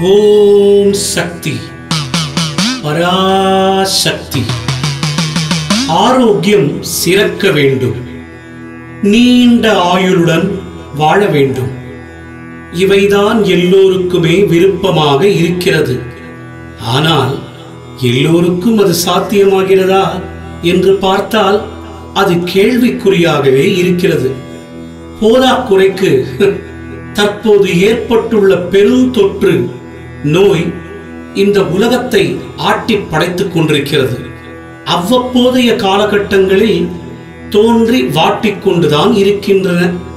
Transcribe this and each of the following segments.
ஓம் சக்தி பராசக்தி. ஆரோக்கியம் சிறக்க வேண்டும், நீண்ட ஆயுளுடன் வாழ வேண்டும். இவைதான் எல்லோருக்குமே விருப்பமாக இருக்கிறது. ஆனால் எல்லோருக்கும் அது சாத்தியமாகிறதா என்று பார்த்தால் அது கேள்விக்குறியாகவே இருக்கிறது. போதாக்குறைக்கு தற்போது ஏற்பட்டுள்ள பெருந்தொற்று நோய் இந்த உலகத்தை ஆட்டி படைத்துக் கொண்டிருக்கிறது. அவ்வப்போதைய காலகட்டங்களில் தோன்றி வாட்டிக்கொண்டுதான் இருக்கின்றன.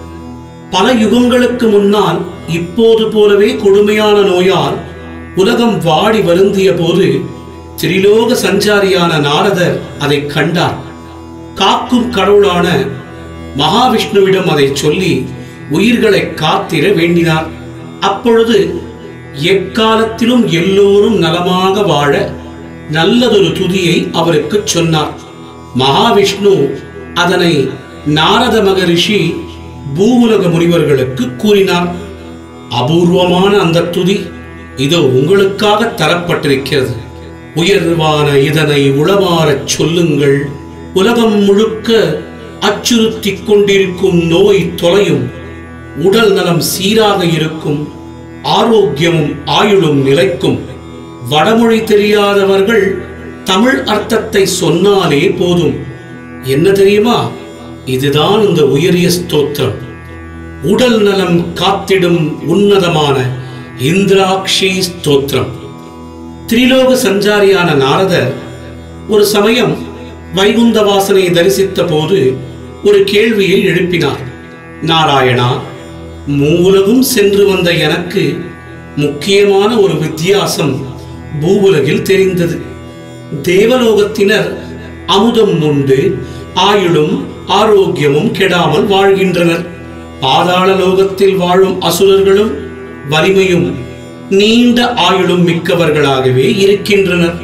பல யுகங்களுக்கு முன்னால் இப்போது போலவே கொடுமையான நோயால் உலகம் வாடி வருந்திய போது திரிலோக சஞ்சாரியான நாரதர் அதை கண்டார். காக்கும் கடவுளான மகாவிஷ்ணுவிடம் அதை சொல்லி உயிர்களை காத்திட வேண்டினார். அப்பொழுது எக்காலத்திலும் எல்லோரும் நலமாக வாழ நல்லதொரு துதியை அவருக்கு சொன்னார். மகாவிஷ்ணு அதனை நாரத மகரிஷி பூவுலக முனிவர்களுக்கு கூறினார். அபூர்வமான அந்த துதி இதோ உங்களுக்காக தரப்பட்டிருக்கிறது. உயர்வான இதனை உளமாறச் சொல்லுங்கள். உலகம் முழுக்க அச்சுறுத்திக் கொண்டிருக்கும் நோய் தொலையும், உடல் நலம் சீராக இருக்கும், ஆரோக்கியமும் ஆயுளும் நிலைக்கும். வடமொழி தெரியாதவர்கள் தமிழ் அர்த்தத்தை சொன்னாலே போதும். என்ன தெரியுமா? இதுதான் இந்த உயரிய ஸ்தோத்திரம். உடல் நலம் காத்திடும் உன்னதமான இந்திராக்ஷி ஸ்தோத்திரம். திரிலோக சஞ்சாரியான நாரதர் ஒரு சமயம் வைகுந்த வாசனை தரிசித்த போது ஒரு கேள்வியை எழுப்பினார். நாராயணா, மூவுலகும் சென்று வந்த எனக்கு முக்கியமான ஒரு வித்தியாசம் பூவுலகில் தெரிந்தது. தேவலோகத்தினர் அமுதம் உண்டு ஆயுளும் ஆரோக்கியமும் கெடாமல் வாழ்கின்றனர். பாதாள லோகத்தில் வாழும் அசுரர்களும் வலிமையும் நீண்ட ஆயுளும் மிக்கவர்களாகவே இருக்கின்றனர்.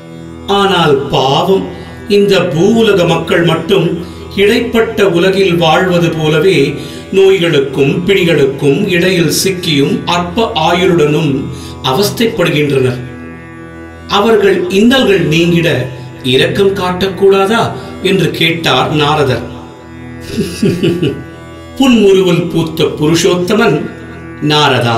ஆனால் பாவம், இந்த பூவுலக மக்கள் மட்டும் இடைப்பட்ட உலகில் வாழ்வது போலவே நோய்களுக்கும் பிணிகளுக்கும் இடையில் சிக்கியும் அற்ப ஆயுளுடனும் அவஸ்தைப்படுகின்றனர். அவர்கள் இன்னல்கள் நீங்கிட இரக்கம் காட்டக்கூடாதா என்று கேட்டார் நாரதர். புன்முறுவல் பூத்த புருஷோத்தமன், நாரதா,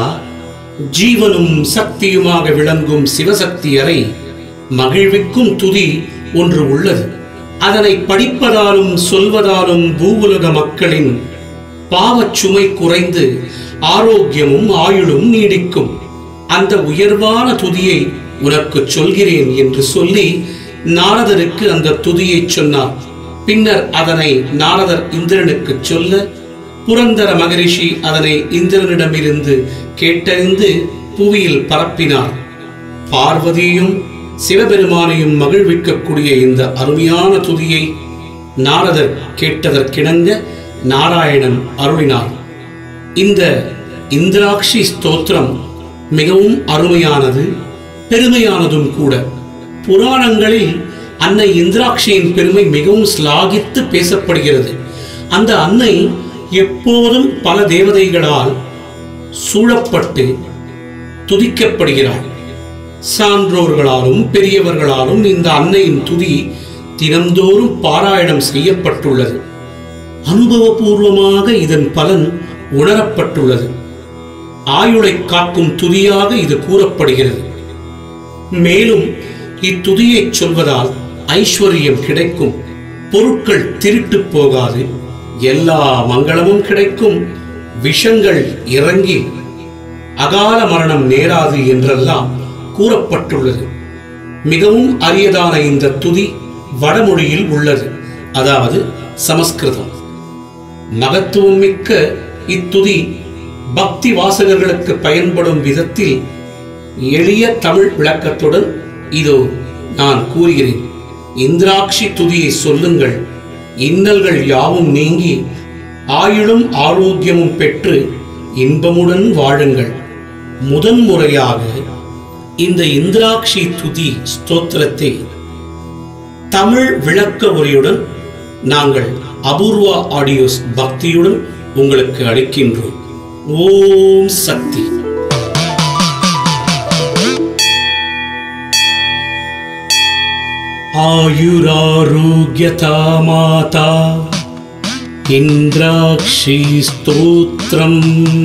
ஜீவனும் சக்தியுமாக விளங்கும் சிவசக்தியரை மகிழ்விக்கும் துதி ஒன்று உள்ளது. அதனை படிப்பதாலும் சொல்வதாலும் பூவுலக மக்களின் பாவச் சுமை குறைந்து ஆரோக்கியமும் ஆயுளும் நீடிக்கும். அந்த உயர்வான துதியை உனக்கு சொல்கிறேன் என்று சொல்லி நாரதருக்கு அந்த துதியை சொன்னார். பின்னர் அதனை நாரதர் இந்திரனுக்கு சொல்ல புரந்தர மகரிஷி அதனை இந்திரனிடமிருந்து கேட்டறிந்து புவியில் பரப்பினார். பார்வதியையும் சிவபெருமானையும் மகிழ்விக்கக்கூடிய இந்த அருமையான துதியை நாரதர் கேட்டதற்கிணங்க நாராயணன் அருளினார். இந்த இந்திராக்ஷி ஸ்தோத்திரம் மிகவும் அருமையானது, பெருமையானதும் கூட. புராணங்களில் அன்னை இந்திராட்சியின் பெருமை மிகவும் ஸ்லாகித்து பேசப்படுகிறது. அந்த அன்னை எப்போதும் பல தேவதைகளால் சூழப்பட்டு துதிக்கப்படுகிறாள். சான்றோர்களாலும் பெரியவர்களாலும் இந்த அன்னையின் துதி தினந்தோறும் பாராயணம் செய்யப்பட்டுள்ளது. அனுபவபூர்வமாக இதன் பலன் உணரப்பட்டுள்ளது. ஆயுளை காக்கும் துதியாக இது கூறப்படுகிறது. மேலும் இத்துதியை சொல்வதால் ஐஸ்வர்யம் கிடைக்கும், பொருட்கள் திருட்டு போகாது, எல்லா மங்களமும் கிடைக்கும், விஷங்கள் இறங்கி அகால மரணம் நேராது என்றெல்லாம் கூறப்பட்டுள்ளது. மிகவும் அரியதான இந்த துதி வடமொழியில் உள்ளது, அதாவது சமஸ்கிருதம். மகத்துவம் மிக்க இத்துதி பக்தி வாசகர்களுக்கு பயன்படும் விதத்தில் எளிய தமிழ் விளக்கத்துடன் இதோ நான் கூறுகிறேன். இந்திராட்சி துதியை சொல்லுங்கள், இன்னல்கள் யாவும் நீங்கி ஆயுளும் ஆரோக்கியமும் பெற்று இன்பமுடன் வாழுங்கள். முதன்முறையாக இந்த இந்திராட்சி துதி ஸ்தோத்திரத்தை தமிழ் விளக்க உரையுடன் நாங்கள் அபூர்வா ஆடியோஸ் பக்தியுடன் உங்களுக்கு அளிக்கின்றோம். ஓம் சக்தி. आयुरारोग्यता माता इंद्राक्षी स्तोत्रम्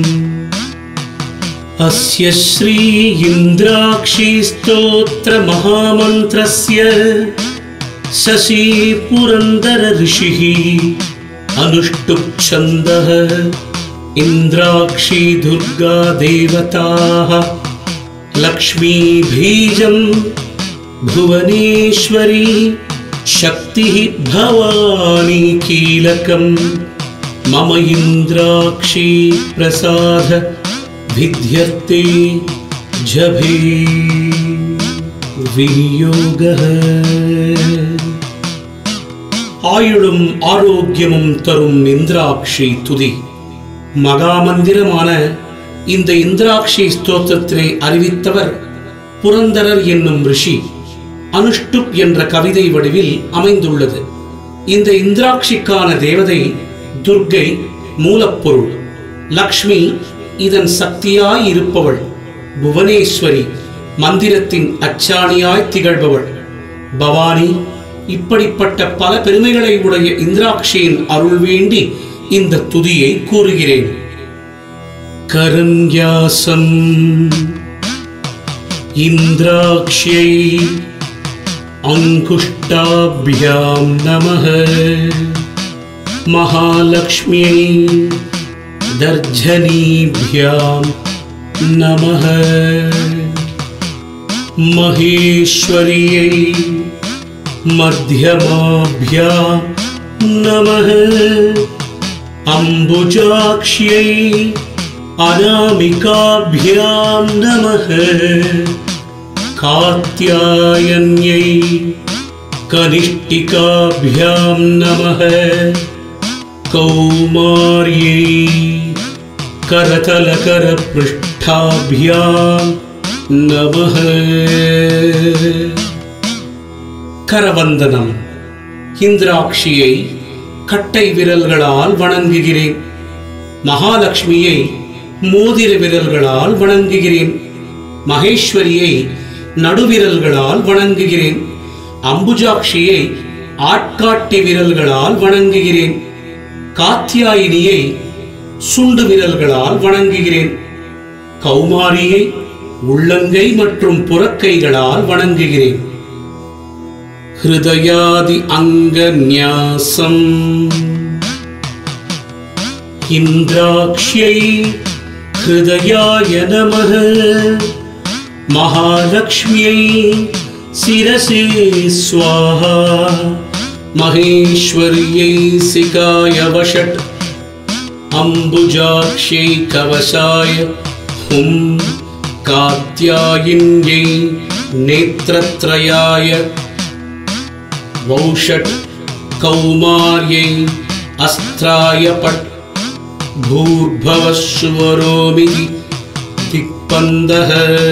अस्य श्री इंद्राक्षी स्तोत्र महामन्त्रस्य शशि पुरंदर ऋषिः अनुष्टुप् छन्दः इंद्राक्षी दुर्गा देवताः लक्ष्मी बीजं भुवनेश्वरी शक्तिः भवानी कीलकं मम इंद्राक्षी प्रसाद विद्यर्थे जभे विनियोगः ஆயுளும் ஆரோக்கியமும் தரும் இந்திராட்சி துதி. மகாமந்திரமான இந்த இந்திராட்சி ஸ்தோத்திரத்தினை அறிவித்தவர் புரந்தரர் என்னும் ரிஷி. அனுஷ்டுப் என்ற கவிதை வடிவில் அமைந்துள்ளது. இந்த இந்திராட்சிக்கான தேவதை துர்க்கை மூலப்பொருள். லக்ஷ்மி இதன் சக்தியாய் இருப்பவள். புவனேஸ்வரி மந்திரத்தின் அச்சாணியாய் திகழ்பவள். பவானி இப்படிப்பட்ட பல பெருமைகளை உடைய இந்திராட்சியின் அருள் வேண்டி இந்த துதியை கூறுகிறேன். கரண்யாசம் இந்திராக்ஷ்யை அங்குஷ்டாப்யாம் நமः மகாலக்ஷ்மியை தர்ஜனீப்யாம் நமः மகேஸ்வரியை मध्यमाभ्यां नमः अम्बुजाक्ष्यै अनामिकाभ्यां नमः कात्यायन्यै कनिष्ठिकाभ्यां नमः कौमार्यै करतलकरपृष्ठाभ्यां नमः. கரவந்தனம். இந்திராட்சியை கட்டை விரல்களால் வணங்குகிறேன். மகாலட்சுமியை மோதிர விரல்களால் வணங்குகிறேன். மகேஸ்வரியை நடுவிரல்களால் வணங்குகிறேன். அம்புஜாட்சியை ஆட்காட்டி விரல்களால் வணங்குகிறேன். காத்தியாயினியை சுண்டு விரல்களால் வணங்குகிறேன். கௌமாரியை உள்ளங்கை மற்றும் புறக்கைகளால் வணங்குகிறேன். ஹிருதயாதி அங்கன்யாசம் இந்திராக்ஷ்யை ஹிருதயாய நமः மகாலக்ஷ்மியை சிரசே ஸ்வாஹா மகேஸ்வரியை சிகாய வஷட் அம்புஜாக்ஷ்யை கவசாய ஹும் காத்யாயின்யை நேத்ரத்ரயாய வௌஷட் கௌமார்யை அஸ்த்ராய பட் பூர்பவஸ்வரோமிதி திக்பந்தஹ.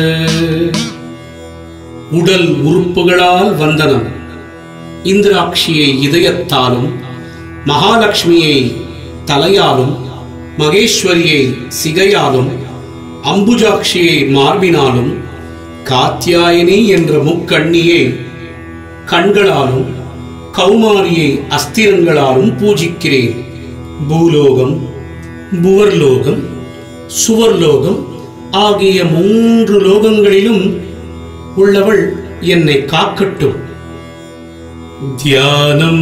உடல் உறுப்புகளால் வந்தனம். இந்திராட்சியை இதயத்தாலும், மகாலட்சுமியை தலையாலும், மகேஸ்வரியை சிகையாலும், அம்புஜாட்சியை மார்பினாலும், காத்யாயினி என்ற முக்கண்ணியை கண்களாலும், கௌமாரியை அஸ்திரங்களாலும் பூஜிக்கிறேன். பூலோகம், புவர்லோகம், சுவர்லோகம் ஆகிய 3 லோகங்களிலும் உள்ளவள் என்னை காக்கட்டும். தியானம்.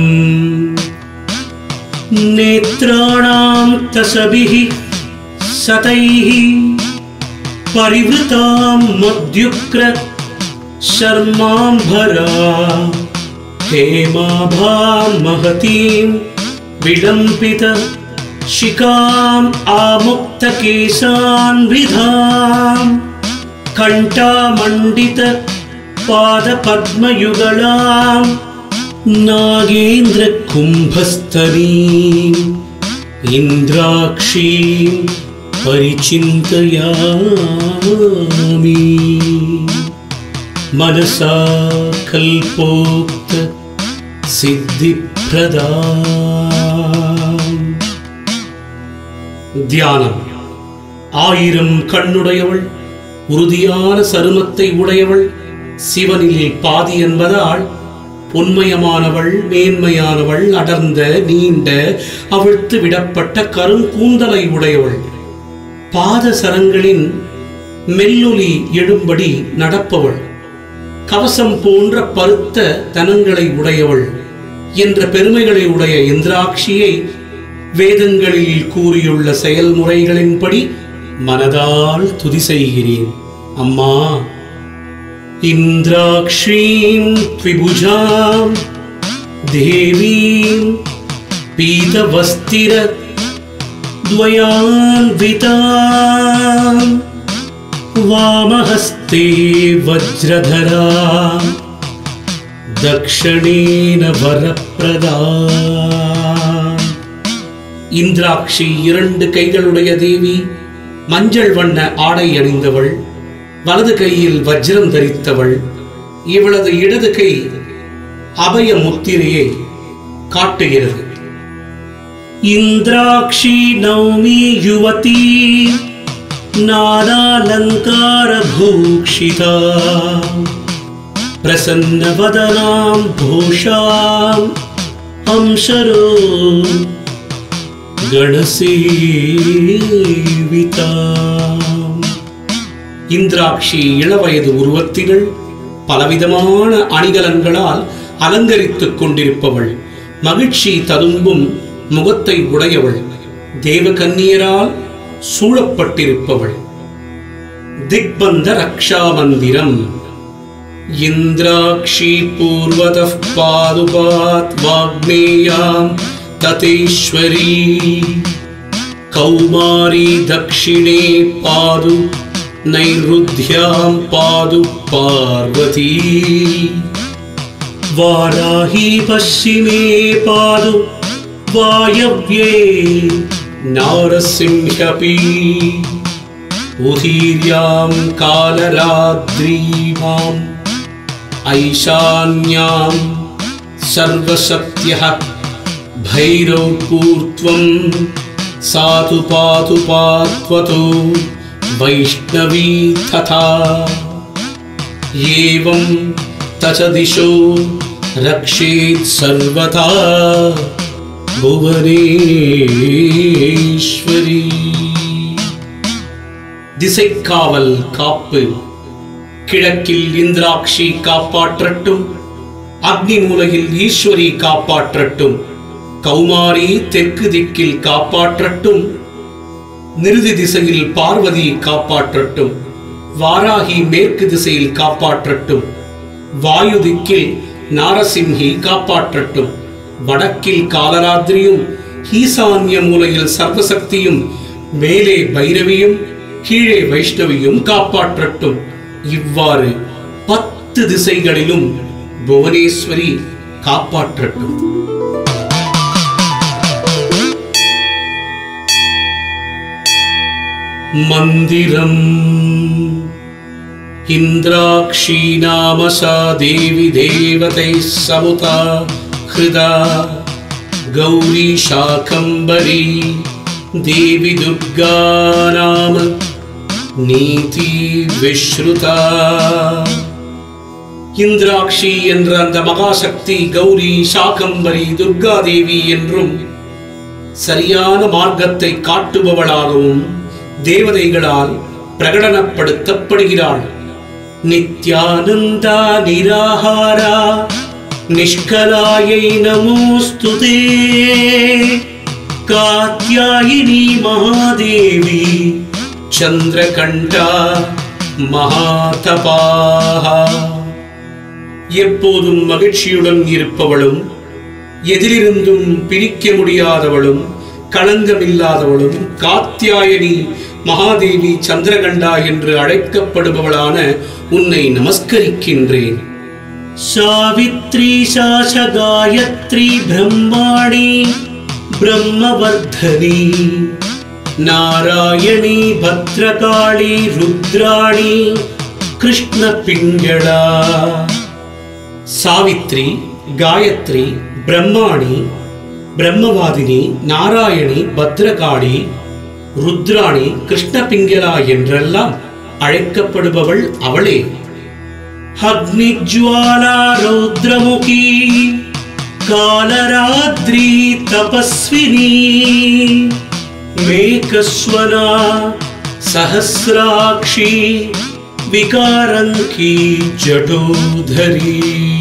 நேத்ராணாம் தசபிஹி சதைஹி பரிவ்ருதாம் மத்யுக்ர शर्मांभरा हेमाभां महतीं विलंपित शिकाम् आमुक्तकेशान्विधां कंठामण्डित पादपद्मयुगलां नागेन्द्र कुम्भस्तरीं इंद्राक्षीं परिचिन्तयामि मनसा कल्पोक्त सिद्धिप्रदा. தியானம். 1000 கண்ணுடையவள், உறுதியான சருமத்தை உடையவள், சிவனில் பாதி என்பதால் உண்மையமானவள், மேன்மையானவள், அடர்ந்த நீண்ட அவிழ்த்து விடப்பட்ட கருங்கூந்தலை உடையவள், பாத சரங்களின் மெல்லொலி எழும்படி நடப்பவள், கவசம் போன்ற பருத்த தனங்களை உடையவள் என்ற பெருமைகளை உடைய இந்திராட்சியை வேதங்களில் கூறியுள்ள செயல்முறைகளின்படி மனதால் துதி செய்கிறேன். அம்மா, இந்திராக்ஷீம் த்விபுஜாம் தேவீம் பீதவஸ்திர த்வயான்விதாம் வாமஹஸ்தே வஜ்ரதராம் தக்ஷணேன வரப்பிரதாம். இந்திராட்சி 2 கைகளுடைய தேவி, மஞ்சள் வண்ண ஆடை அணிந்தவள், வலது கையில் வஜ்ரம் தரித்தவள். இவளது இடது கை அபய முத்திரையை காட்டுகிறது. இந்திராட்சி நௌமி யுவதி நானாலங்கார பூஷிதா பிரசன்ன வதனாம் போஷாம் அம்சரோ கணசேவிதாம். இந்திராட்சி இளவயது உருவத்திகள் பலவிதமான அணிகலன்களால் அலங்கரித்துக் கொண்டிருப்பவள், மகிழ்ச்சி ததும்பும் முகத்தை உடையவள், தேவகன்னியரால் சூழப்பட்டிருப்பவள். திக்பந்த ரக்ஷா மந்திரம். இந்திராட்சி பூர்வதः பாதுபாத் வாக்னேயாம் ததேஸ்வரி கௌமாரி தக்ஷிணே பாது நைருத்யாம் பாது பார்வதி வாராஹி பश्चिमे பாது வாயவ்யே நாரசிம்ஹபி உதீர்யாம் காலராத்ரீமாம் ஐஷான்யாம் சர்வசக்த்யः भैरवपूर्त्वं साधु पातु पात्वतो वैष्णवी तथा एवं तच दिशो रक्षेत् सर्वथा भुवनेश्वरी. திசைக்காவல் காப்பு. கிழக்கில் இந்திராட்சி காப்பாற்றட்டும், அக்னி மூலையில் ஈஸ்வரி காப்பாற்றட்டும், கௌமாரி தெற்கு திக்கில் காப்பாற்றட்டும், நிருதி திசையில் பார்வதி காப்பாற்றட்டும், வாராகி மேற்கு திசையில் காப்பாற்றட்டும், வாயு திக்கில் நாரசிம்ஹி காப்பாற்றட்டும், வடக்கில் காலராத்திரியும், ஈசான்ய மூலையில் சர்வசக்தியும், மேலே பைரவியும் கீழே வைஷ்ணவியும் காப்பாற்றட்டும். இவ்வாறு 10 திசைகளிலும் புவனேஸ்வரி காப்பாற்றட்டும். மந்திரம். இந்திராக்ஷி நாம சா தேவி தேவதை சமுதா ஹிருதா கௌரி சாகம்பரி தேவி துர்கா நாம நீதி விஸ்ருதா. இந்திராக்ஷி என்ற அந்த மகாசக்தி கௌரி, சாகம்பரி, துர்கா தேவி என்றும் சரியான மார்க்கத்தை காட்டுபவளாகவும் தேவதைகளால் பிரகடனப்படுத்தப்படுகிறாள். நித்யானந்தா நிராஹாரா நிஷ்கலாயை நமோஸ்துதே காத்யாயினி மகாதேவி சந்திரகண்டா மகாதபாஹா. எப்போதும் மகிழ்ச்சியுடன் இருப்பவளும், எதிலிருந்தும் பிரிக்க முடியாதவளும், களங்கமில்லாதவளும், காத்யாயனி மகாதேவி சந்திரகண்டா என்று அழைக்கப்படுபவளான உன்னை நமஸ்கரிக்கின்றேன். சாவித்ரி சாச காயத்ரி பிரம்மாணி பிரம்மவர்தனி நாராயணி பத்ரகாளி ருத்ராணி கிருஷ்ண பிங்களா. சாவித்ரி, காயத்ரி, பிரம்மாணி, பிரம்மவாதினி, நாராயணி, பத்ரகாளி, ருத்ராணி, கிருஷ்ண பிங்களா என்றெல்லாம் அழைக்கப்படுபவள் அவளே. अग्निज्वाला रौद्रमुखी कालरात्रि तपस्विनी मेघस्वना सहस्राक्षी विकारंकी जटोधरी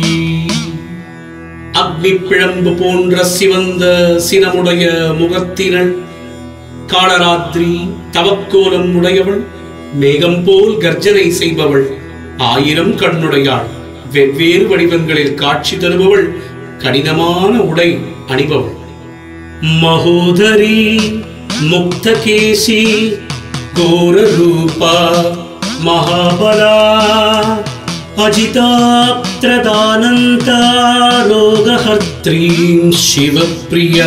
அக்னி பிழம்பு போன்ற சிவந்த சினமுடைய முகத்தினள், காலராத்திரி தவக்கோலம் உடையவள், மேகம் போல் கர்ஜனை செய்பவள், ஆயிரம் கண்ணுடையாள், வெவ்வேறு வடிவங்களில் காட்சி தருபவள், கடினமான உடை அணிபவள். மகோதரி முக்தகேசி கோர ரூபா மகாபலா அஜிதாப்த்ரதானந்தா ரோகஹர்த்ரீம் சிவப்பிரியா.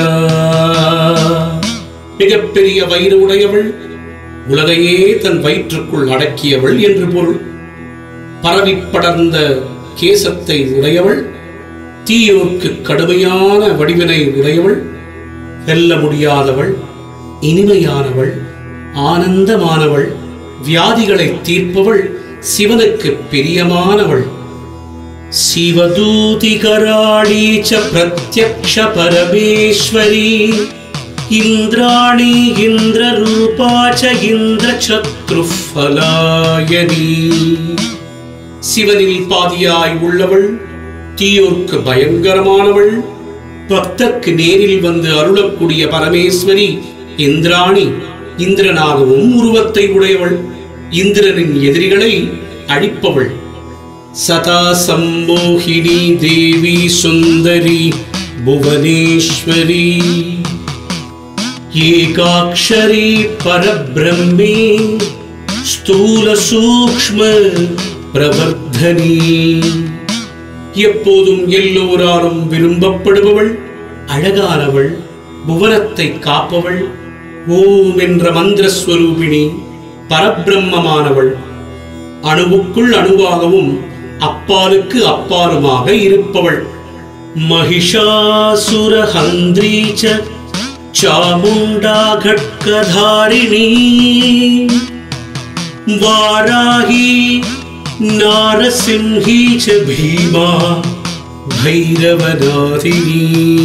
மிகப்பெரிய வயிறு உடையவள், உலகையே தன் வயிற்றுக்குள் அடக்கியவள் என்று பொருள். பரவி படர்ந்த கேசத்தை உடையவள், தீயோர்க்கு கடுமையான வடிவினை உடையவள், வெல்ல முடியாதவள், இனிமையானவள், ஆனந்தமானவள், வியாதிகளை தீர்ப்பவள், சிவனுக்கு பிரியமானவள். சிவதூதிகராளி ச பிரத்யக்ஷ பரமேஸ்வரி இந்திராணி இந்திரரூபா ச இந்திரசத்ருஃபலாயனி. சிவனில் பாதியாய் உள்ளவள், தீயோர்க்கு பயங்கரமானவள், பக்தர்க்கு நேரில் வந்து அருளக்கூடிய பரமேஸ்வரி இந்திராணி, இந்திரனாகவும் உருவத்தை உடையவள், இந்திரனின் எதிரிகளை அழிப்பவள். சதா சம்மோகினி தேவி சுந்தரி புவனேஸ்வரி ஏகாக்ஷரி பரபிரம்மே ஸ்தூல சூக்ஷ்ம பிரவர்தனி. எப்போதும் எல்லோராலும் விரும்பப்படுபவள், அழகானவள், புவனத்தை காப்பவள், ஓம் என்ற மந்திரஸ்வரூபிணி, பரபிரம்மமானவள், அணுவுக்குள் அணுவாகவும் அப்பாலுக்கு அப்பாலுமாக இருப்பவள். மகிஷாசுரஹந்திரீ ச சாமுண்டா கட்கதாரிணி வாராகி நாரசிம்ஹி ச பீமா பைரவநாதினி.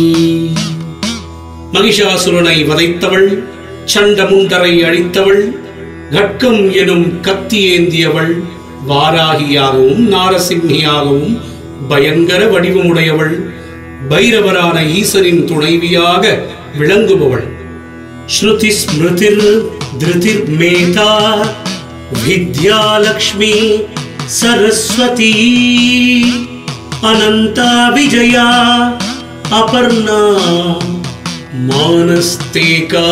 மகிஷாசுரனை வதைத்தவள், சண்டமுண்டரை அழித்தவள், கட்கம் எனும் கத்தி ஏந்தியவள், வாராகியாகவும் நாரசிம்மியாகவும் பயங்கர வடிவமுடையவள், பைரவரான ஈசனின் துணைவியாக விளங்குபவள். ஸ்ருதி ஸ்மிருதிர் திருதிர் மேதா வித்யாலக்ஷ்மி சரஸ்வதி அனந்தா விஜயா அபர்ணா மானஸ்தேகா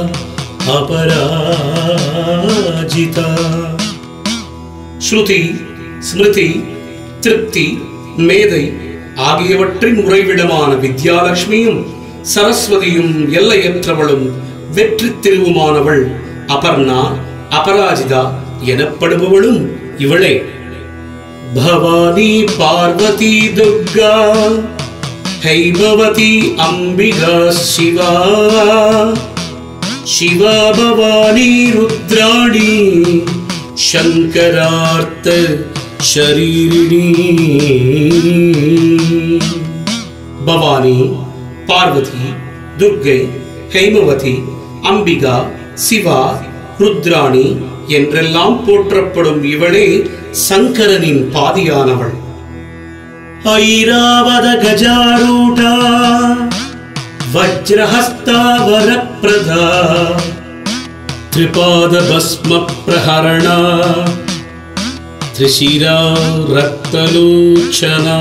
அபராஜிதா. ஸ்ருதி, ஸ்மிருதி, திருப்தி, மேதை ஆகியவற்றின் உறைவிடமான வித்யாலட்சுமியும் சரஸ்வதியும் எல்லையற்றவளும் வெற்றி திருவுமானவள் அபர்ணா, அபராஜிதா எனப்படுபவளும் இவளே. பவானி பார்வதி துர்கா ஹைபவதி அம்பிகா சிவா शिवा भवानी रुद्राणी शंकरार्थ शरीरिणी. भवानी, பார்வதி, துர்கை, ஹைமவதி, அம்பிகா, சிவா, ருத்ராணி என்றெல்லாம் போற்றப்படும் இவளே சங்கரனின் பாதியானவள். ஐராவத கஜாரூடா वज्रहस्ता वरप्रदा त्रिपाद भस्म प्रहरणा त्रिशिरा रक्तलोचना.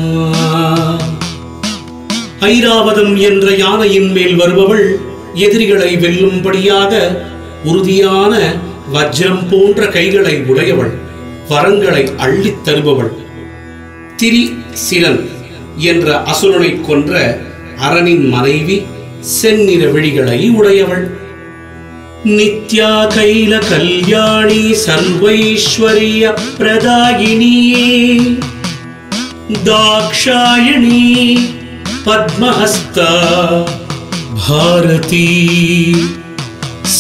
ஐராவதம் என்ற யானையின் மேல் வருபவள் எதிரிகளை வெல்லும்படியாக உறுதியான வஜ்ரம் போன்ற கைகளை உடையவள், வரங்களை அள்ளித் தருபவள். திரிசிரன் என்ற அசுரனை கொன்ற அரணின் மனைவி, செந்நிற விழிகளை உடையவள். நித்யா கைல கல்யாணி சர்வைஸ்வரிய பிரதாயினி தாக்ஷாயணி பத்மஹஸ்தா பாரதி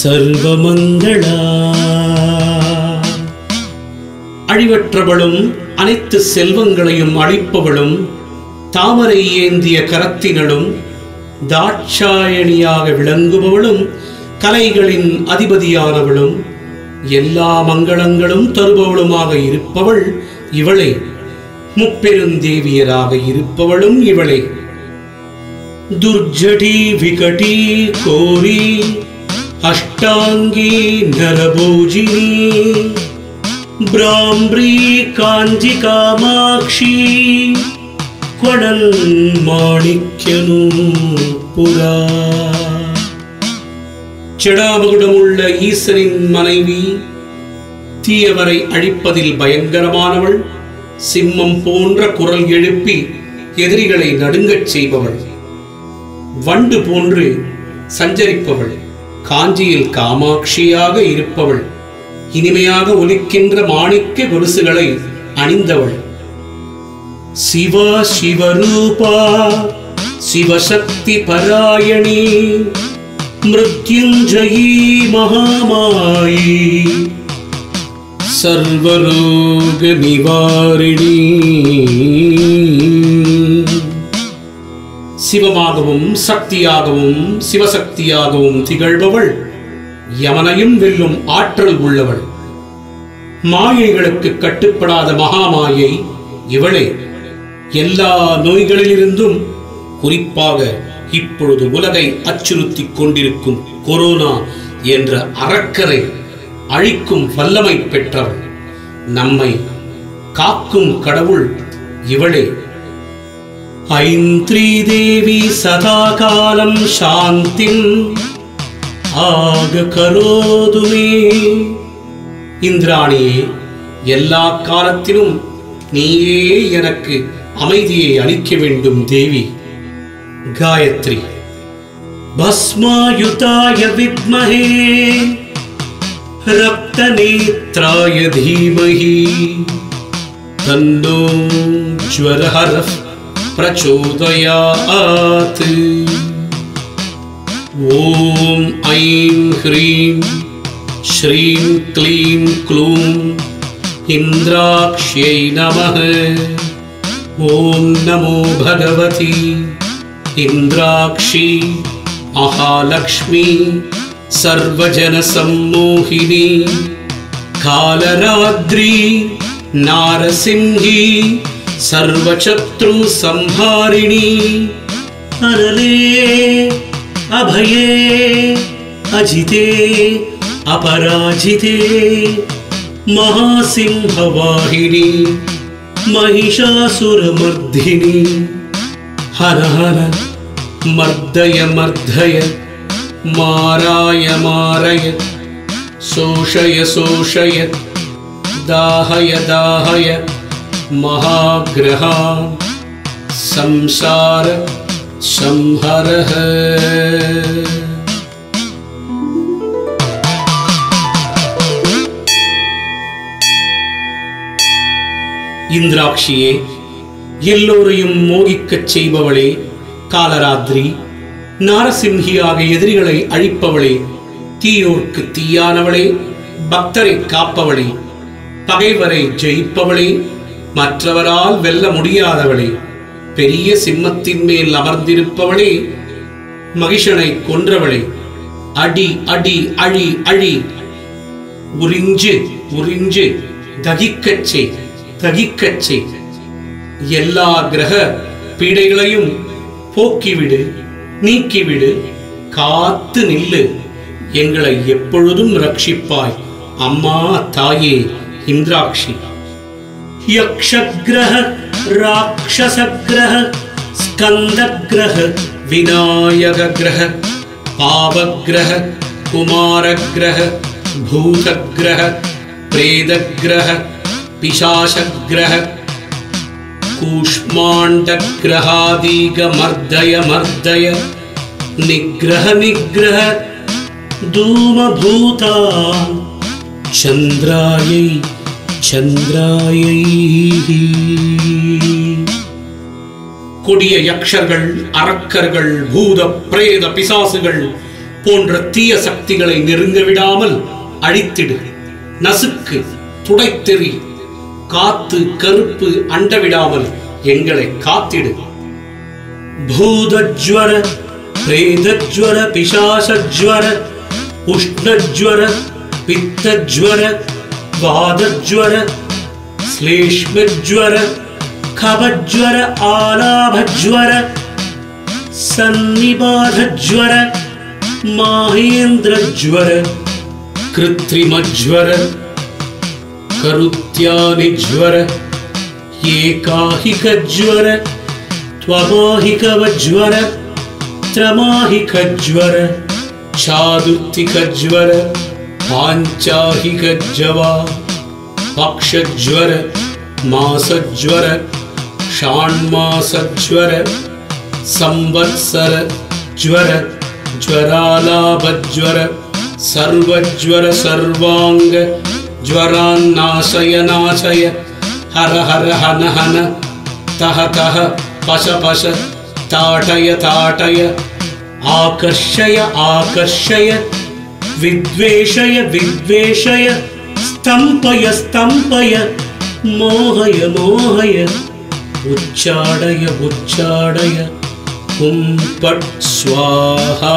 சர்வமங்களா. அழிவற்றவளும் அனைத்து செல்வங்களையும் அளிப்பவளும், தாமரை ஏந்திய கரத்தினளும், தாட்சாயணியாக விளங்குபவளும், கலைகளின் அதிபதியானவளும், எல்லா மங்களங்களும் தருபவளுமாக இருப்பவள் இவளே. முப்பெருந்தேவியராக இருப்பவளும் இவளே. துர்ஜடி விகடி கோரி அஷ்டாங்கி நரபூஜினி பிராம்ரி காஞ்சி காமாட்சி கொடல் மாணிக்கனு புரா. செடாமகுடமுள்ள ஈசனின் மனைவி, தீயவரை அழிப்பதில் பயங்கரமானவள், சிம்மம் போன்ற குரல் எழுப்பி எதிரிகளை நடுங்கச் செய்பவள், வண்டு போன்று சஞ்சரிப்பவள், காஞ்சியில் காமாட்சியாக இருப்பவள், இனிமையாக ஒலிக்கின்ற மாணிக்க கொலுசுகளை அணிந்தவள். சிவா சிவரூபா சிவசக்தி பராயணி மிருத்யுஞ்சயி மகாமாயி சர்வரோக நிவாரிணி. சிவமாகவும் சக்தியாகவும் சிவசக்தியாகவும் திகழ்பவள், யமனையும் வெல்லும் ஆற்றல் உள்ளவள். மாயைகளுக்கு கட்டுப்படாத மகாமாயை இவளே. எல்லா நோய்களிலிருந்தும், குறிப்பாக இப்பொழுது உலகை அச்சுறுத்திக் கொண்டிருக்கும் கொரோனா என்ற அரக்கரை அழிக்கும் வல்லமை பெற்றவள், நம்மை காக்கும் கடவுள் இவளே. ஐந்திரி தேவி சதா காலம் சாந்திம் ஆக கரோதுமே. இந்திராணியே, எல்லா காலத்திலும் நீயே எனக்கு அமைதியை அளிக்க வேண்டும் தேவி. காயத்ரி. பஸ்மாயுதாய வித்மஹே ரக்தநேத்ராய தீமஹி தன்னோ ஜ்வரஹரः பிரச்சோதயாத். ஓம் ஐம் ஹ்ரீம் ஸ்ரீம் க்ளீம் க்ளூம் இந்திராக்ஷ்யை நமः. ஓம் நமோ பகவதி இந்திராக்ஷி மகாலக்ஷ்மி சர்வஜன சம்மோகினி காலராத்ரி நாரசிம்ஹி சர்வசத்ரு சம்ஹாரிணி. அரலே அபயே அஜிதே அபராஜிதே மகாசிம்ஹவாஹினி महिषासुरमर्दिनी. हर हर मर्दय मर्दय माराय मारय शोषय शोषय दाहय दाहय महाग्रहा संसार संहरः. இந்திராட்சியே, எல்லோரையும் மோகிக்கச் செய்பவளே, காலராத்திரி நாரசிம்ஹியாக எதிரிகளை அழிப்பவளே, தீயோர்க்கு தீயானவளே, பக்தரை காப்பவளே, பகைவரை ஜெயிப்பவளே, மற்றவரால் வெல்ல முடியாதவளே, பெரிய சிம்மத்தின் மேல் அமர்ந்திருப்பவளே, மகிஷனை கொன்றவளே, அடி அடி அழி அழி, உறிஞ்சு உறிஞ்சு தகிக்கச்சே தகிக்கச்சே, எல்லா கிரக பீடைகளையும் போக்கிவிடு, நீக்கிவிடு, காத்து நில்லு, எங்களை எப்பொழுதும் ரட்சிப்பாய் அம்மா தாயே இந்திராட்சி. யக்ஷக்ரஹ ராக்ஷசக்ரஹ ஸ்கந்தக்ரஹ விநாயகக்ரஹ பாவக்ரஹ குமாரக்ரஹ பூதக்ரஹ பிரேதக்ரஹ पिशाचग्रह कूष्माण्डग्रहादिग मर्दय मर्दय निग्रह निग्रह धूमभूता चन्द्रायै चन्द्रायै. கொடிய யக்ஷர்கள், அரக்கர்கள், பூத பிரேத பிசாசுகள் போன்ற தீய சக்திகளை நெருங்க விடாமல் அழித்திடு, நசுக்கு, துடைத்தெறி, காத்து கருப்பு அண்டவிடாமல் எங்களை காத்திடு. பூதஜ்வர பிரேதஜ்வர பிசாசஜ்வர உஷ்ணஜ்வர பித்தஜ்வர வாதஜ்வர ஸ்லேஷ்மஜ்வர கபஜ்வர ஆலாபஜ்வர சன்னிபாதஜ்வர மாஹேந்திரஜ்வர கிருத்ரிமஜ்வர கருத்யானிஜ்வர ஏகாஹிகஜ்வர த்வமாஹிகவஜ்வர த்ரமாஹிகஜ்வர சாதுர்த்திகஜ்வர பாஞ்சாஹிகஜ்வா பக்ஷஜ்வர மாசஜ்வர ஷாண்மாசஜ்வர சம்வத்சர ஜ்வர ஜ்வராலாபஜ்வர சர்வஜ்வர சர்வாங்க ஜ்வரான்னாசய நாசய ஹர ஹர ஹன ஹன தஹ தஹ பச பச தாடய தாடய ஆகர்ஷய ஆகர்ஷய வித்வேஷய வித்வேஷய ஸ்தம்பய ஸ்தம்பய மோஹய மோஹய உச்சாடய உச்சாடய ஹும் பட் ஸ்வாஹா.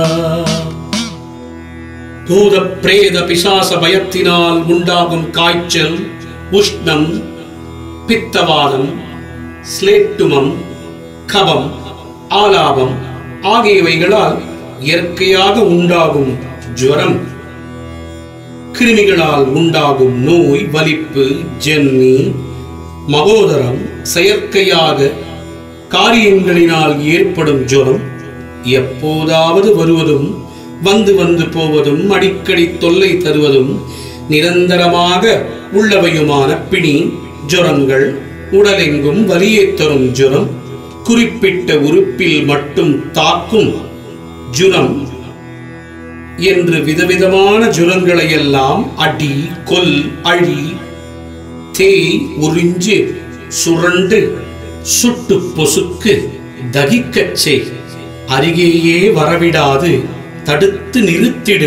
பூத பிரேத பிசாச பயத்தினால் உண்டாகும் காய்ச்சல், உஷ்ணம், பித்தவாதம், ஸ்லேட்டுமம், கபம், ஆலாபம் ஆகியவைகளால் இயற்கையாக உண்டாகும் ஜுவரம், கிருமிகளால் உண்டாகும் நோய், வலிப்பு, ஜன்னி, மகோதரம், செயற்கையாக காரியங்களினால் ஏற்படும் ஜுவரம், எப்போதாவது வருவதும் வந்து வந்து போவதும் அடிக்கடி தொல்லை தருவதும் நிரந்தரமாக உள்ளவையுமான பிணி ஜுரங்கள், உடலெங்கும் வலியை தரும் ஜுரம், குறிப்பிட்ட உறுப்பில் மட்டும் தாக்கும் ஜுரம் என்று விதவிதமான ஜுரங்களை எல்லாம் அடி, கொல், அழி, தேய், உறிஞ்சு, சுரண்டு, சுட்டு பொசுக்கு, தகிக்கச் செய், அருகேயே வரவிடாது தடுத்து நிறுத்திடு.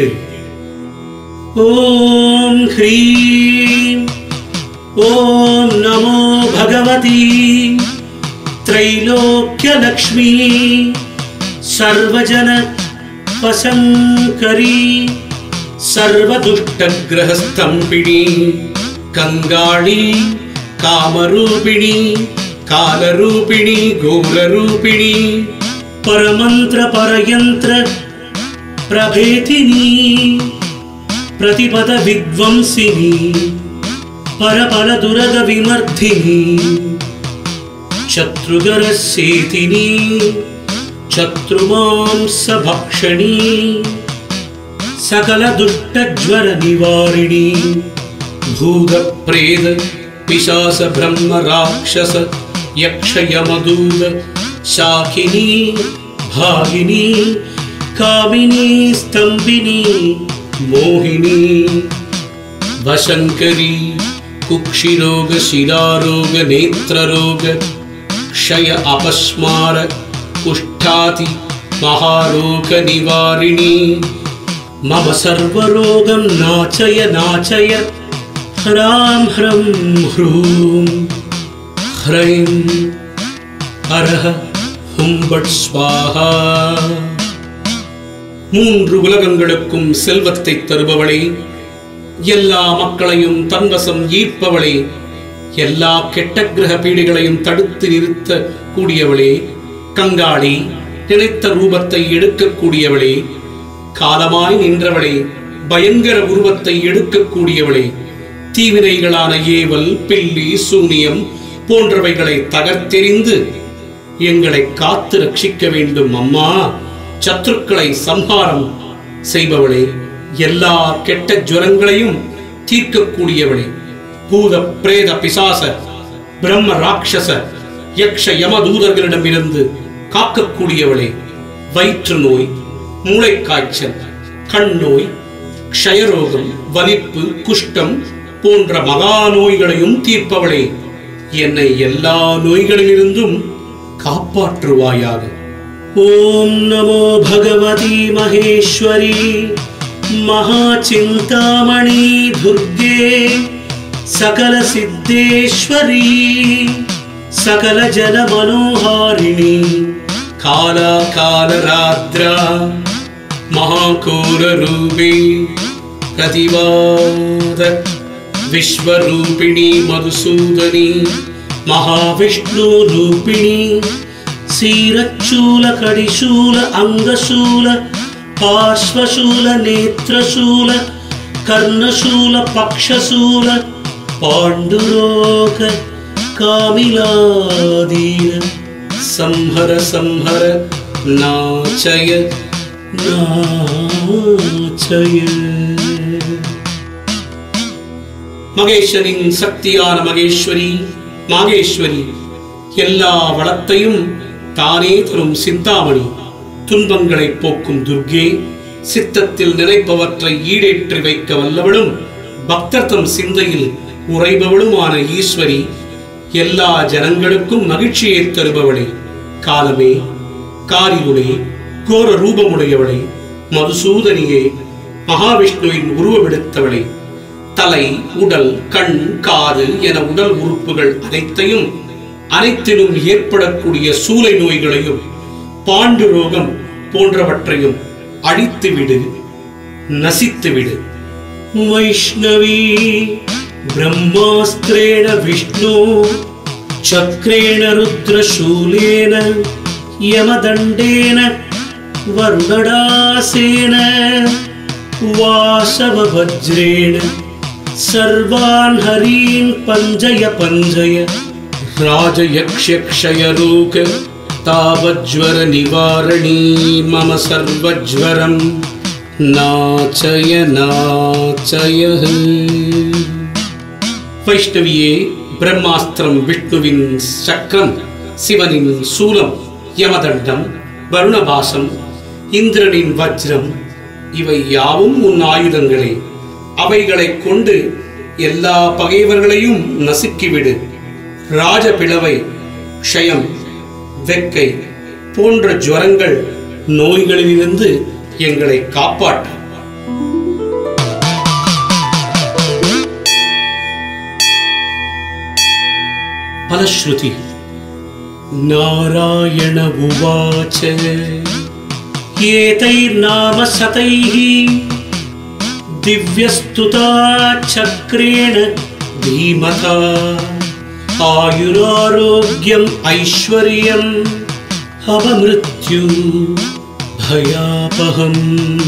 ஓம் ஹ்ரீம் ஓம் நமோ பகவதி த்ரைலோக்யலக்ஷ்மி சர்வஜன வசங்கரி சர்வதுஷ்டக்ரஹஸ்தம்பிணி கங்காளி காமரூபிணி காலரூபிணி கோரரூபிணி பரமந்திர பரயந்திர பிரபேதினி பிரதிபத வித்வம்சினி பரபல துரக விமர்த்தினி சத்ருகர சேதினி சத்ருமாம்ச பக்ஷணி சகல துஷ்டஜ்வர நிவாரிணி பூத பிரேத பிசாச பிரம்ம ராட்சச யக்ஷ யமதூத சாகினி பாகினி காமினி ஸ்தம்பினி மோகினி வசங்கரி குக்ஷிரோக சிலாரோக நேத்ரரோக க்ஷய அபஸ்மார குஷ்டாதி மகாரோக நிவாரிணி மம சர்வரோகம் நாச்சய நாச்சய ஹ்ராம் ஹ்ரம் ஹ்ரூம் ஹ்ரைம் ஹரஹ ஹும் பட் ஸ்வாஹா. மூன்று உலகங்களுக்கும் செல்வத்தை தருபவளே, எல்லா மக்களையும் தன்வசம் ஈர்ப்பவளே, எல்லா கெட்ட கிரக பீடைகளையும் தடுத்து நிறுத்த கூடியவளே, கங்காளி, நினைத்த ரூபத்தை எடுக்கக்கூடியவளே, காலமாய் நின்றவளே, பயங்கர உருவத்தை எடுக்கக்கூடியவளே, தீவினைகளான ஏவல், பில்லி, சூனியம் போன்றவைகளை தகர்த்தெறிந்து எங்களை காத்து ரட்சிக்க வேண்டும் அம்மா. சத்துருக்களை சம்ஹாரம் செய்பவளே, எல்லா கெட்ட ஜுரங்களையும் தீர்க்கக்கூடியவளே, பூத பிரேத பிசாச பிரம்ம ராட்சச யக்ஷ யமதூதர்களிடமிருந்து காக்கக்கூடியவளே, வயிற்று நோய், மூளைக்காய்ச்சல், கண் நோய், க்ஷயரோகம், வலிப்பு, குஷ்டம் போன்ற மகா நோய்களையும் தீர்ப்பவளே, என்னை எல்லா நோய்களிலிருந்தும் காப்பாற்றுவாயாக. ஓம் நமோ பகவதி மகேஸ்வரி மகாசிந்தாமணி துர்கே सकल सिद्धेश्वरी सकल जन मनोहारिणी काला कालराद्रा महाकोर रूपी प्रतिवाद विश्वरूपिणी मधुसूदनी महाविष्णु रूपिणी क्षीरचूल कडिशूल अंगशूल पार्श्वशूल नेत्रशूल कर्णशूल पक्षशूल पांडुरोग कामिलादीन संहर संहर नाचय नाचय மகேஸ்வரின் சக்தியான மகேஸ்வரி மாகேஸ்வரி எல்லா வளத்தையும் தானே தரும் சிந்தாமணி துன்பங்களை போக்கும் துர்க்கே சித்தத்தில் நினைப்பவற்றை ஈடேற்றி வைக்க வல்லவளும் பக்தர் தம் சிந்தையில் உறைபவளுமான ஈஸ்வரி எல்லா ஜனங்களுக்கும் மகிழ்ச்சியை தருபவளே காலமே காரிருளே கோர ரூபமுடையவளே மதுசூதனியே மகாவிஷ்ணுவின் உருவமெடுத்தவளே தலை உடல் கண் காது என உடல் உறுப்புகள் அனைத்திலும் ஏற்படக்கூடிய சூளை நோய்களையும் பாண்டுரோகம் போன்றவற்றையும் அழித்துவிடு நசித்துவிடு வைஷ்ணவி பிரம்மாஸ்திரேண விஷ்ணு சக்ரேண ருத்ரசூலேன யமதண்டேன வருணடாசேன வாசவ வஜ்ரேண सर्वान् हरीन् पञ्जय पञ्जय राजयक्षयक्षयरोग तावज्वर निवारणी मम सर्वज्वरं नाचय नाचय வைஷ்ணவியே பிரம்மாஸ்திரம் விஷ்ணுவின் சக்கரம் சிவனின் சூலம் யமதண்டம் வருணபாசம் இந்திரனின் வஜ்ரம் இவை யாவும் உன் ஆயுதங்களே அவைகளை கொண்டு எல்லா பகைவர்களையும் நசுக்கிவிடு ராஜபிளவை க்ஷயம் வெக்கை போன்ற ஜுவரங்கள் நோய்களிலிருந்து எங்களை காப்பாற்று பலஸ்ருதி நாராயண உவாச்ச ஏதைர்நாம சதைஹி दिव्यस्तुता चक्रेण धीमता आयुरारोग्यम् ऐश्वर्यम् अवमृत्यु भयापहम्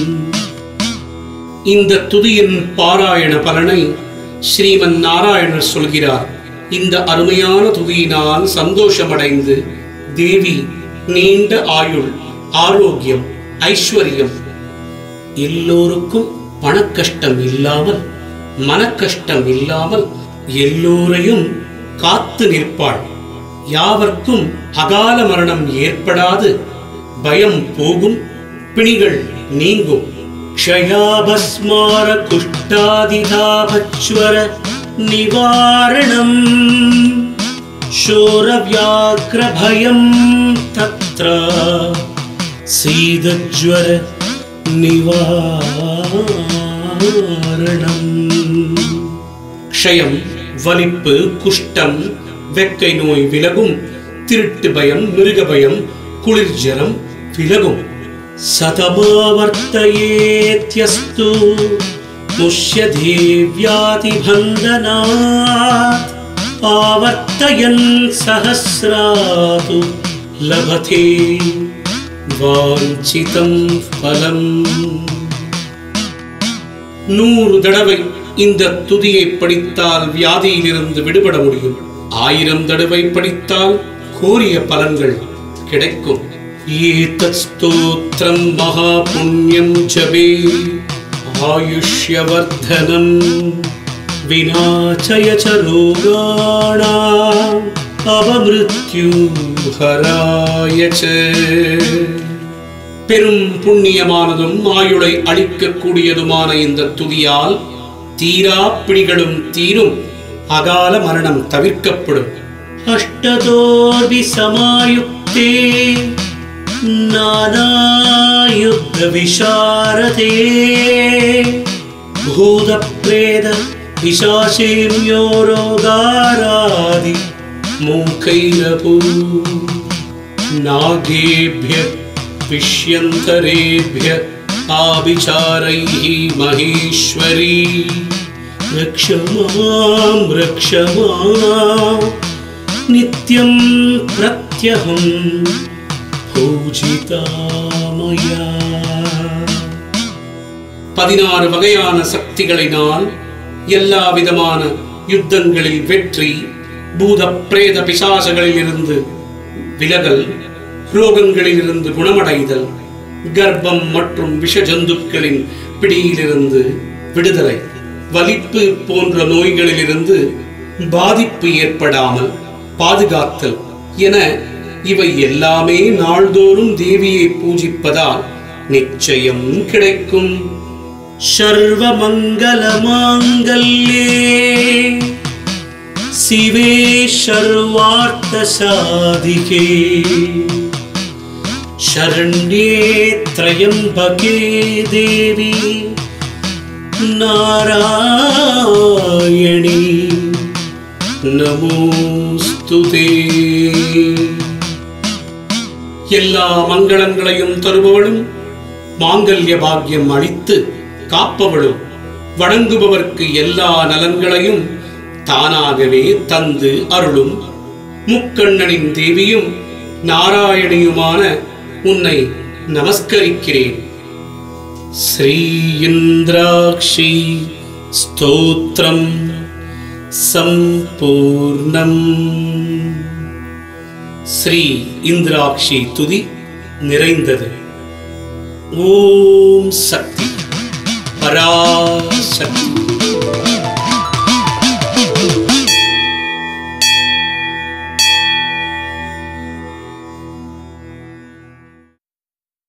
இந்த துதியின் பாராயண பலனை ஸ்ரீமன் நாராயணர் சொல்கிறார். இந்த அருமையான துதியினால் சந்தோஷமடைந்து தேவி நீண்ட ஆயுள் ஆரோக்கியம் ஐஸ்வர்யம் எல்லோருக்கும் பணக்கஷ்டம் இல்லாமல் மனக்கஷ்டம் இல்லாமல் எல்லோரையும் காத்து நிற்பாள். யாவர்க்கும் அகால மரணம் ஏற்படாது பயம் போகும் பிணிகள் நீங்கும். க்ஷயாபஸ்மார குஷ்டாதிதாபச்வர நிவாரணம் சோரவ்யாக்ர பயம் தத்ர சீதஜ்வர நிவாரணம். க்ஷயம் வலிப்பு குஷ்டம் வெக்கை நோய் விலகும். திருட்டு பயம் மிருக பயம் குளிர்ஜரம் விலகும். சதமாவர்த்தயேத்யஸ்து முஷ்யதேவ்யாதி பந்தனாத் ஆவர்த்தயன் சஹஸ்ராது லபதே வாஞ்சிதம் பலம். 100 தடவை இந்த துதியை படித்தால் வியாதியிலிருந்து விடுபட முடியும். 1000 தடவை படித்தால் கோரிய பலன்கள் கிடைக்கும். ஏதத் ஸ்தோத்ரம் மகா புண்ணியம் ஜபே ஆயுஷ்யவர்தனம் விநாசய ச ரோகாணாம் அவமிருத்யு ஹராய ச. பெரும் புண்ணியமானதும் ஆயுளை அளிக்கக்கூடியதுமான இந்த துதியால் தீரா பிணிகளும் தீரும். அகால மரணம் தவிர்க்கப்படும். அஷ்டதோர்வி சமாயுக்தே நானாயுத்த விசாரதே பூத பிரேத पिशाचेभ्यो रोगारादि मूकैरपू नागेभ्यः पिष्यन्तरेभ्यः आभिचारैः महेश्वरी रक्ष मां नित्यं प्रत्यहं पूजिता मया 16 வகையான சக்திகளினால் எல்லா விதமான யுத்தங்களில் வெற்றி, பூத பிரேத பிசாசங்களில் இருந்து விலகல், ரோகங்களிலிருந்து குணமடைதல், கர்ப்பம் மற்றும் விஷ ஜந்துக்களின் பிடியிலிருந்து விடுதலை, வலிப்பு போன்ற நோய்களிலிருந்து பாதிப்பு ஏற்படாமல் பாதுகாத்தல் என இவை எல்லாமே நாள்தோறும் தேவியை பூஜிப்பதால் நிச்சயம் கிடைக்கும். சர்வ மங்கள மாங்கல்யே சிவே சர்வார்த்த சாதிகே शरण्ये त्र्यंबके देवी नारायणी நமோஸ்துதே. எல்லா மங்களங்களையும் தருபவளும், மாங்கல்ய பாக்கியம் அளித்து காப்பவளும், வணங்குபவர்க்கு எல்லா நலன்களையும் தானாகவே தந்து அருளும் முக்கண்ணனின் தேவியும் நாராயணியுமான உன்னை நமஸ்கரிக்கிறேன். ஸ்ரீ இந்திராக்ஷி ஸ்தோத்ரம் சம்பூர்ணம். ஸ்ரீ இந்திராக்ஷி துதி நிறைந்தது. ஓம் சக்தி பராசக்தி.